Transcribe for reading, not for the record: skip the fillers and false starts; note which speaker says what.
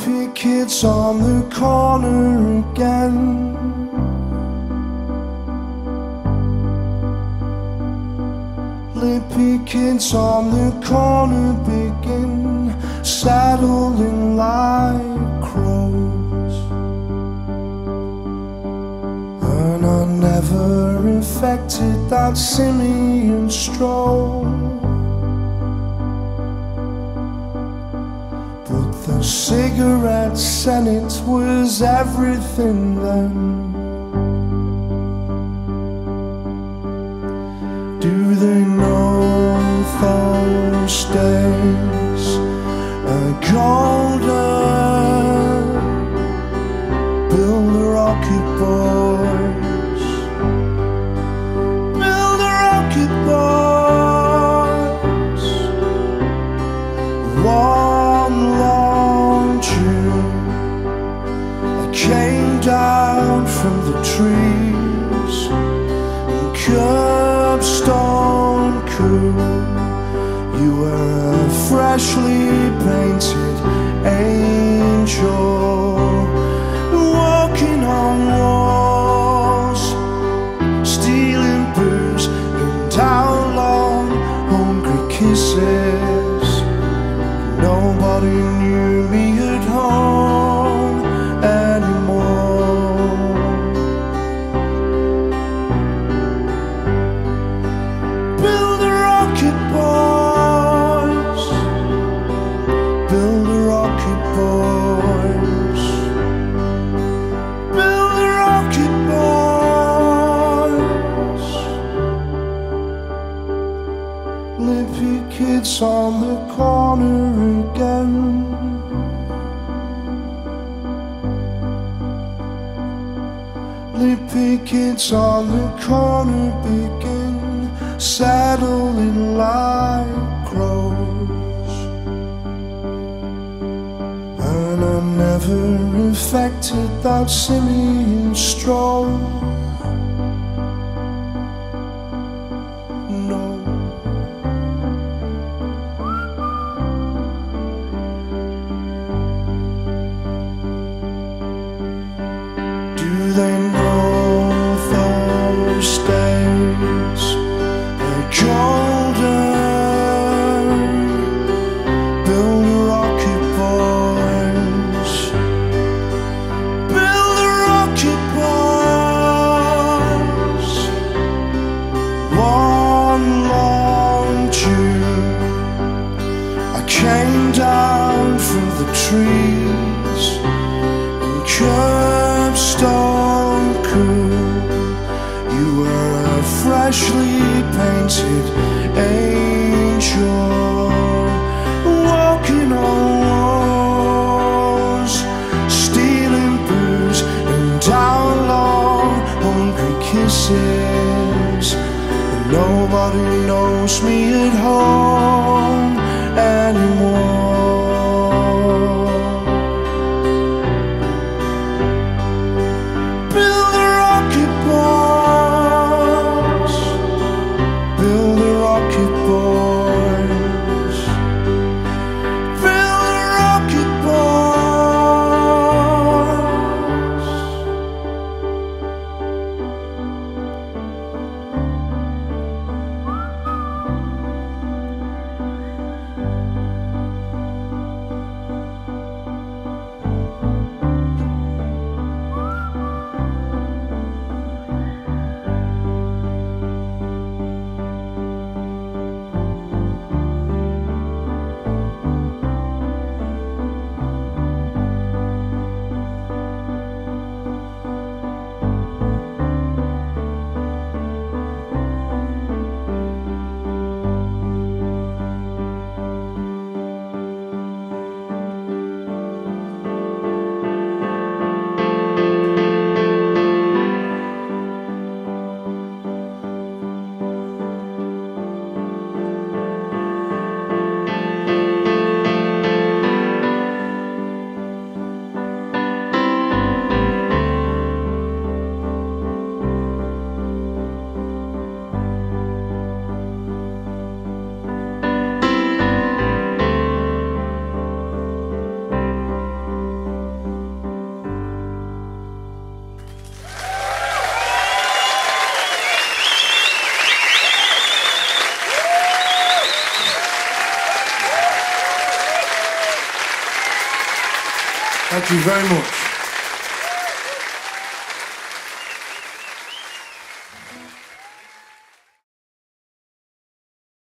Speaker 1: Lippy kids on the corner again. Lippy kids on the corner begin saddling like crows, and I never infected that simian stroll. But the cigarettes and it was everything then. Do they know those days are golden? Build a rocket, boys. Build a rocket, boys. One long June, I came down from the trees and Curbstone cool. You were a freshly painted angel, walking on walls, stealing booze and how long hungry kisses. Nobody knew me at home anymore. Build a rocket, boys. Build a rocket, boys. Build a rocket, boys. Lippy kids on the corner again. Lippy kids on the corner begin saddling like crows, and I never infected that simian stroll. No. Do they know those days are golden? Build a rocket, boys. Build a rocket, boys. One long June, I came down from the trees and Curbstone cool. You were a freshly painted angel, walking on walls, stealing booze and down long hungry kisses. And nobody knows me at home anymore. Build a rocket, boys. Build a rocket, boys. Build a rocket, boys. Thank you very much.